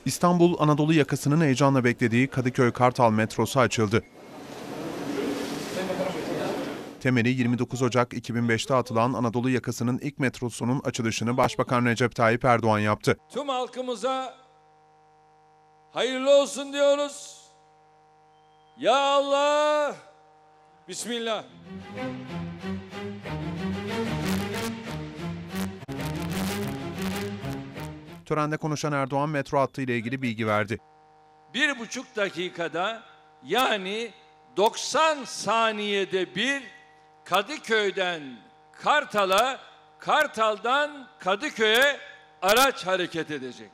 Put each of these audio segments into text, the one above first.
İstanbul Anadolu yakasının heyecanla beklediği Kadıköy-Kartal metrosu açıldı. Temeli 29 Ocak 2005'te atılan Anadolu yakasının ilk metrosunun açılışını Başbakan Recep Tayyip Erdoğan yaptı. Tüm halkımıza hayırlı olsun diyoruz. Ya Allah, Bismillah. Törende konuşan Erdoğan metro hattı ile ilgili bilgi verdi. 1,5 dakikada yani 90 saniyede bir Kadıköy'den Kartal'a, Kartal'dan Kadıköy'e araç hareket edecek.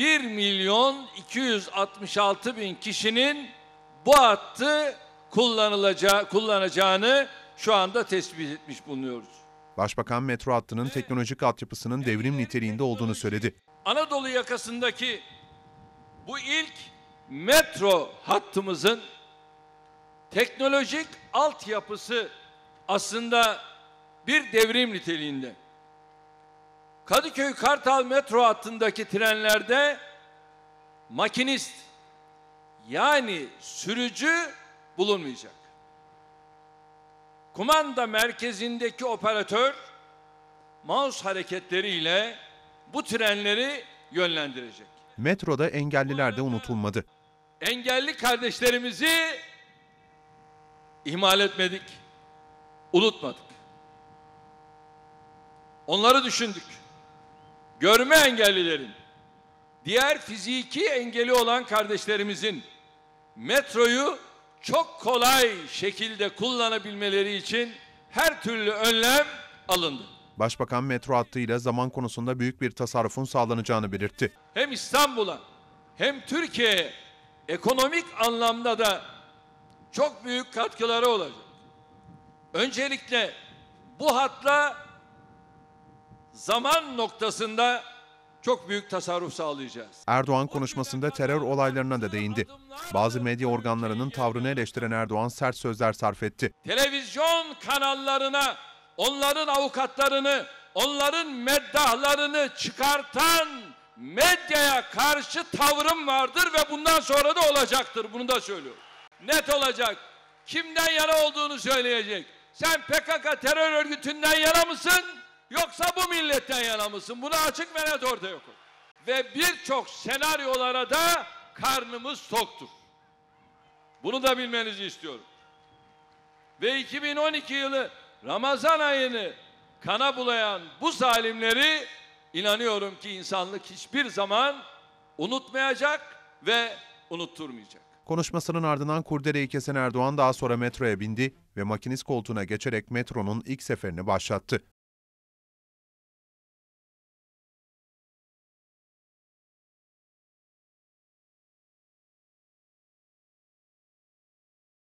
1.266.000 kişinin bu hattı kullanacağını şu anda tespit etmiş bulunuyoruz. Başbakan metro hattının teknolojik altyapısının devrim niteliğinde olduğunu söyledi. Anadolu yakasındaki bu ilk metro hattımızın teknolojik altyapısı aslında bir devrim niteliğinde. Kadıköy-Kartal metro hattındaki trenlerde makinist yani sürücü bulunmayacak. Kumanda merkezindeki operatör mouse hareketleriyle bu trenleri yönlendirecek. Metroda engelliler de unutulmadı. Engelli kardeşlerimizi ihmal etmedik, unutmadık. Onları düşündük. Görme engellilerin, diğer fiziki engeli olan kardeşlerimizin metroyu çok kolay şekilde kullanabilmeleri için her türlü önlem alındı. Başbakan metro hattıyla zaman konusunda büyük bir tasarrufun sağlanacağını belirtti. Hem İstanbul'a hem Türkiye'ye ekonomik anlamda da çok büyük katkıları olacak. Öncelikle bu hatla zaman noktasında çok büyük tasarruf sağlayacağız. Erdoğan konuşmasında terör olaylarına da değindi. Bazı medya organlarının tavrını eleştiren Erdoğan sert sözler sarf etti. Televizyon kanallarına onların avukatlarını, onların meddahlarını çıkartan medyaya karşı tavrım vardır ve bundan sonra da olacaktır. Bunu da söylüyorum. Net olacak. Kimden yana olduğunu söyleyecek. Sen PKK terör örgütünden yana mısın? Yoksa bu milletten yana mısın? Bunu açık ve net ortaya koy. Ve birçok senaryolara da karnımız toktur. Bunu da bilmenizi istiyorum. Ve 2012 yılı Ramazan ayını kana bulayan bu zalimleri inanıyorum ki insanlık hiçbir zaman unutmayacak ve unutturmayacak. Konuşmasının ardından kurdeleyi kesen Erdoğan daha sonra metroya bindi ve makinist koltuğuna geçerek metronun ilk seferini başlattı.